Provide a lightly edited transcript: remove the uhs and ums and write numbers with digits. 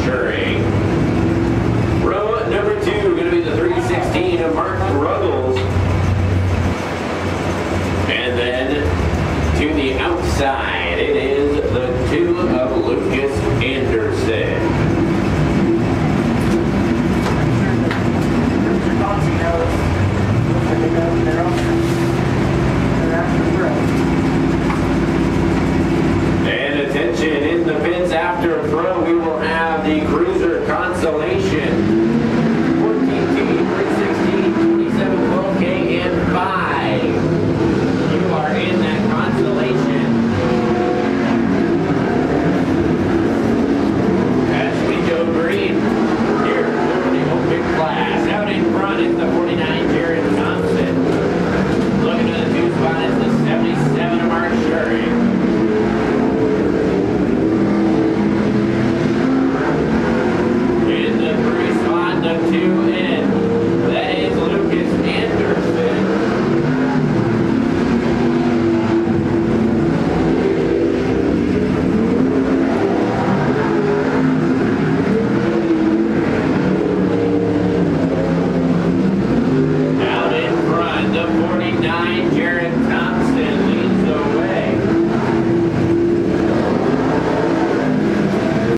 ensuring. Row number 2, going to be the 316 of Mark Ruggles. And then to the outside, it is the 2 of Lucas Anderson. And attention, in the pits after throw, we will have the Cruiser Consolation